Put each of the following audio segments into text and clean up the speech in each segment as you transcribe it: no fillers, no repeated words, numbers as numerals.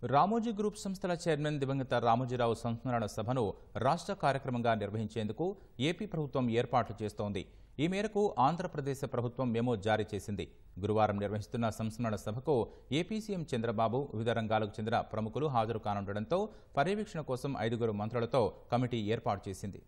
Ramoji group సంస్థల chairman దివంగత రామోజీరావు సంస్మరణ సభను రాష్ట్ర కార్యక్రమంగా నిర్వహించేందుకు ఏపీ ప్రభుత్వం ఏర్పాట్లు చేస్తోంది. ఈ మేరకు ఆంధ్రప్రదేశ్ ప్రభుత్వం మెమో జారీ చేసింది. గురువారం నిర్వహిస్తున్న సంస్మరణ సభకు ఏపీ సీఎం చంద్రబాబు వివిధ రంగాలకు చెందిన ప్రముఖులు హాజరు కానుండటంతో పర్యవేక్షణ కోసం 5 మంత్రులతో కమిటీ ఏర్పాటు చేసింది.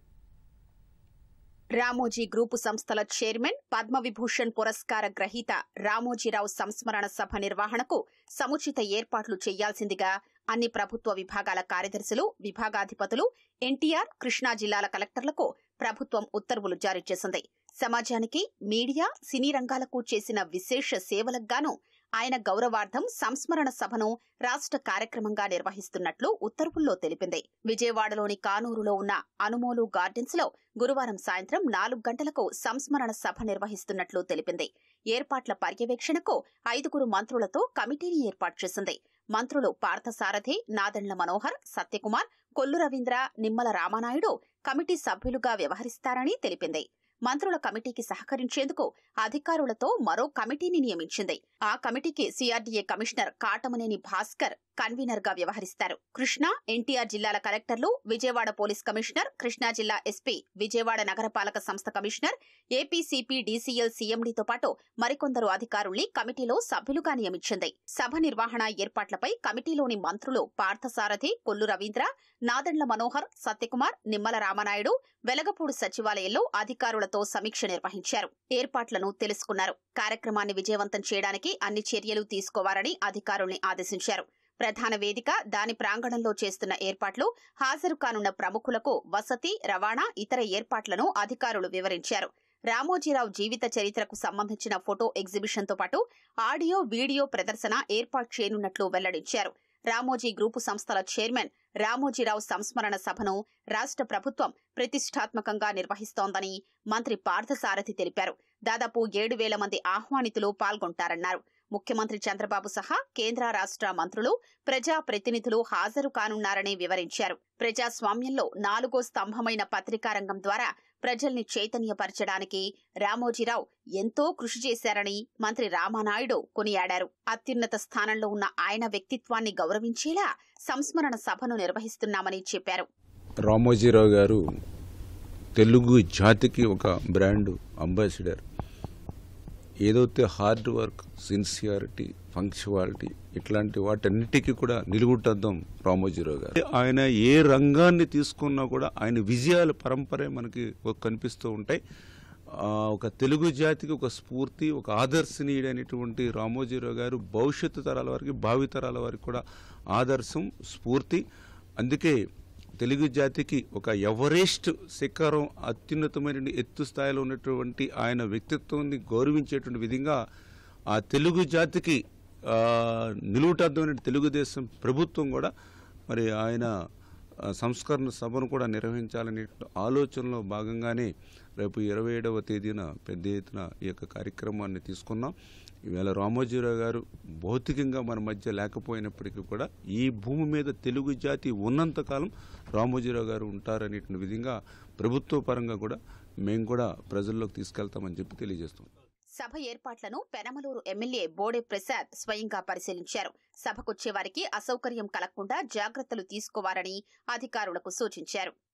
రామోజీ గ్రూపు సంస్థల చైర్మన్, పద్మవిభూషణ్ పురస్కార గ్రహీత రామోజీరావు సంస్మరణ సభ నిర్వహణకు సముచిత ఏర్పాట్లు చేయాల్సిందిగా అన్ని ప్రభుత్వ విభాగాల కార్యదర్శులు, విభాగాధిపతులు, ఎన్టీఆర్, కృష్ణా జిల్లాల కలెక్టర్లకు ప్రభుత్వం ఉత్తర్వులు జారీ చేసింది. సమాజానికి, మీడియా, సినీ రంగాలకు చేసిన విశేష సేవలకు గాను ఆయన గౌరవార్థం సంస్మరణ సభను రాష్ట్ర కార్యక్రమంగా నిర్వహిస్తున్నట్లు ఉత్తర్వుల్లో తెలిపింది. విజయవాడలోని కానూరులో ఉన్న అనుమోలు గార్డెన్స్ లో గురువారం సాయంత్రం 4 గంటలకు సంస్మరణ సభ నిర్వహిస్తున్నట్లు తెలిపింది. ఏర్పాట్ల పర్యవేక్షణకు 5 మంత్రులతో కమిటీని ఏర్పాటు చేసింది. మంత్రులు పార్థసారథి, నాదెండ్ల మనోహర్, సత్యకుమార్, కొల్లు రవీంద్ర, నిమ్మల రామానాయుడు కమిటీ సభ్యులుగా వ్యవహరిస్తారని తెలిపింది. మంత్రుల కమిటీకి సహకరించేందుకు అధికారులతో మరో కమిటీని నియమించింది. ఆ కమిటీకి CRDA commissioner Katamaneni Bhaskar convener గా వ్యవహరిస్తారు. కృష్ణా, ఎన్టీఆర్ జిల్లాల కలెక్టర్లు, విజయవాడ పోలీస్ కమిషనర్, కృష్ణా జిల్లా ఎస్పీ, విజయవాడ నగరపాలక సంస్థ కమిషనర్, ఏపీసీపీ డీసీఎల్ సీఎండీతో పాటు మరికొందరు అధికారుల్ని కమిటీలో సభ్యులుగా నియమించింది. సభ నిర్వహణ ఏర్పాట్లపై కమిటీలోని మంత్రులు పార్థసారథి, కొల్లు రవీంద్ర, నాదెండ్ల మనోహర్, సత్యకుమార్, నిమ్మల రామానాయుడు వెలగపూడి సచివాలయంలో అధికారులతో సమీక్ష నిర్వహించారు. ఏర్పాట్లను తెలుసుకున్నారు. కార్యక్రమాన్ని విజయవంతం చేయడానికి అన్ని చర్యలు తీసుకోవాలని అధికారుల్ని ఆదేశించారు. ప్రధాన వేదిక, దాని ప్రాంగణంలో చేస్తున్న ఏర్పాట్లు, హాజరు కానున్న ప్రముఖులకు వసతి, రవాణా, ఇతర ఏర్పాట్లను అధికారులు వివరించారు. రామోజీరావు జీవిత చరిత్రకు సంబంధించిన ఫోటో ఎగ్జిబిషన్తో పాటు ఆడియో, వీడియో ప్రదర్శన ఏర్పాటు చేయనున్నట్లు వెల్లడించారు. రామోజీ గ్రూపు సంస్థల చైర్మన్ రామోజీరావు సంస్మరణ సభను రాష్ట్ర ప్రభుత్వం ప్రతిష్టాత్మకంగా నిర్వహిస్తోందని మంత్రి పార్థసారథి తెలిపారు. దాదాపు 7,000 మంది ఆహ్వానితులు పాల్గొంటారన్నారు. ముఖ్యమంత్రి చంద్రబాబు సహా కేంద్ర, రాష్ట్ర మంత్రులు, ప్రజా ప్రతినిధులు హాజరు కానున్నారని వివరించారు. ప్రజాస్వామ్యంలో 4వ స్తంభమైన పత్రికా రంగం ద్వారా ప్రజల్ని చైతన్యపరచడానికి రామోజీరావు ఎంతో కృషి చేశారని మంత్రి రామానాయుడు కొనియాడారు. అత్యున్నత స్థానంలో ఉన్న ఆయన వ్యక్తిత్వాన్ని గౌరవించేలా సంస్మరణ సభను నిర్వహిస్తున్నామని చెప్పారు. రామోజీరావు గారు తెలుగు జాతికి ఒక బ్రాండ్ అంబాసిడర్. ఏదైతే హార్డ్ వర్క్, సిన్సియారిటీ, పంక్చువాలిటీ ఇట్లాంటి వాటన్నిటికీ కూడా నిలుగుటద్దం రామోజీరావు గారు. ఆయన ఏ రంగాన్ని తీసుకున్నా కూడా ఆయన విజయాల పరంపరే మనకి కనిపిస్తూ ఉంటాయి. ఒక తెలుగు జాతికి ఒక స్ఫూర్తి, ఒక ఆదర్శనీయుడైనటువంటి రామోజీరావు గారు భవిష్యత్తు తరాల వారికి, భావితరాల వారికి కూడా ఆదర్శం, స్ఫూర్తి. అందుకే తెలుగు జాతికి ఒక ఎవరెస్ట్ శిఖరం, అత్యున్నతమైన ఎత్తు స్థాయిలో ఉన్నటువంటి ఆయన వ్యక్తిత్వాన్ని గౌరవించేటువంటి విధంగా ఆ తెలుగు జాతికి నిలువుటద్దమైన తెలుగుదేశం ప్రభుత్వం కూడా మరి ఆయన సంస్కరణ సభను కూడా నిర్వహించాలనే ఆలోచనలో భాగంగానే రేపు 27వ తేదీన పెద్ద ఎత్తున ఈ యొక్క కార్యక్రమాన్ని తీసుకున్నాం. ఈవేళ రామోజీరావు గారు భౌతికంగా మన మధ్య లేకపోయినప్పటికీ కూడా ఈ భూమి మీద తెలుగు జాతి ఉన్నంతకాలం రామోజీరావు గారు ఉంటారనేటువంటి విధంగా ప్రభుత్వ పరంగా కూడా మేము కూడా ప్రజల్లోకి తీసుకెళ్తామని చెప్పి తెలియజేస్తాం. సభ ఏర్పాట్లను పెనమలూరు ఎమ్మెల్యే బోడే ప్రసాద్ స్వయంగా పరిశీలించారు. సభకొచ్చే వారికి అసౌకర్యం కలగకుండా జాగ్రత్తలు తీసుకోవాలని అధికారులకు సూచించారు.